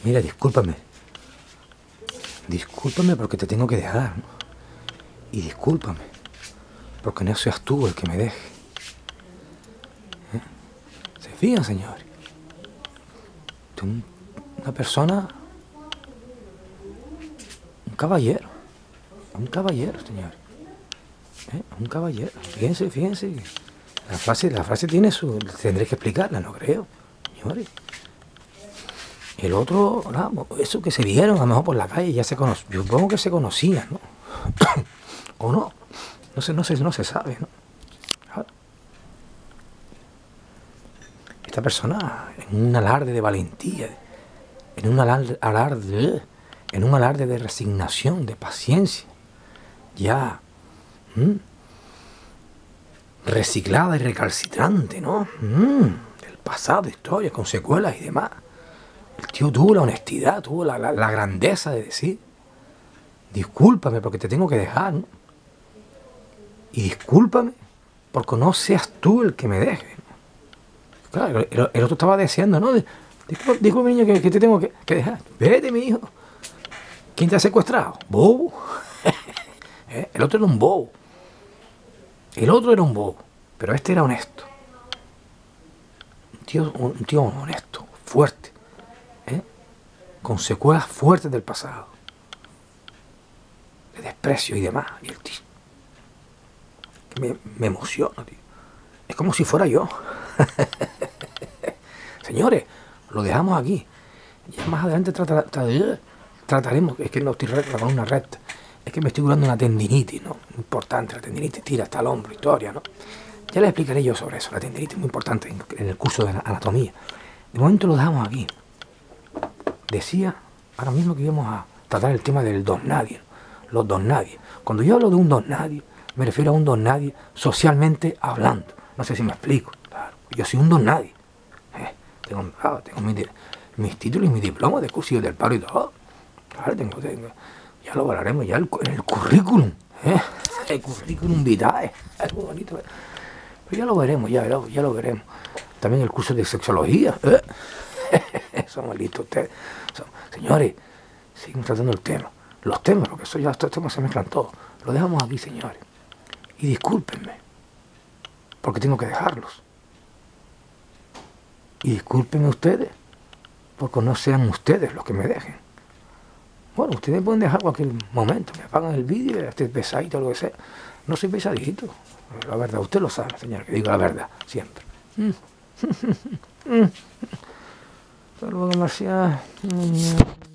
Mira, discúlpame. Discúlpame porque te tengo que dejar, ¿no? Y discúlpame porque no seas tú el que me deje. ¿Eh? ¿Se fijan, señores? Tú, una persona, un caballero, señores. Un caballero. Fíjense, fíjense. La frase tiene su... Tendré que explicarla, no creo, señores. El otro, eso que se vieron a lo mejor por la calle, ya se conocían. Yo supongo que se conocían, ¿no? O no. No se sabe, ¿no? Esta persona, en un alarde de valentía, en un alarde de resignación, de paciencia, ya reciclada y recalcitrante, ¿no? Del pasado, historia, con secuelas y demás. El tío tuvo la honestidad, tuvo la grandeza de decir: discúlpame porque te tengo que dejar, ¿no? Y discúlpame porque no seas tú el que me deje. Claro, el otro estaba deseando, ¿no? Disculpe, niño, que te tengo que dejar. Vete, mi hijo. ¿Quién te ha secuestrado? ¿Bobo? El otro era un bobo. El otro era un bobo. Pero este era honesto. Un tío honesto, fuerte. Con secuelas fuertes del pasado. De desprecio y demás. Y el tío. Me emociona, tío. Es como si fuera yo. Señores, lo dejamos aquí. Ya más adelante trataremos. Es que no estoy con una recta. Es que me estoy curando una tendinitis, ¿no? Muy importante. La tendinitis tira hasta el hombro, historia, ¿no? Ya les explicaré yo sobre eso. La tendinitis es muy importante en el curso de anatomía. De momento lo dejamos aquí. Decía ahora mismo que íbamos a tratar el tema del don nadie. Los don nadie. Cuando yo hablo de un don nadie, me refiero a un don nadie socialmente hablando. No sé si me explico. Claro, yo soy un don nadie. Tengo mis títulos y mis diplomas de cursillo del paro y todo. Claro, tengo. Ya lo hablaremos ya en el currículum. El currículum vitae. Es muy bonito. Pero ya lo veremos, ya lo veremos. También el curso de sexología. Somos listos ustedes. Señores, siguen tratando el tema. Los temas, porque eso ya estos temas se mezclan todos. Lo dejamos aquí, señores. Y discúlpenme, porque tengo que dejarlos. Y discúlpenme ustedes, porque no sean ustedes los que me dejen. Bueno, ustedes pueden dejar cualquier momento, me apagan el vídeo, esté pesadito o lo que sea. No soy pesadito, la verdad, usted lo sabe, señor, que digo la verdad, siempre. Hasta luego, Marcial.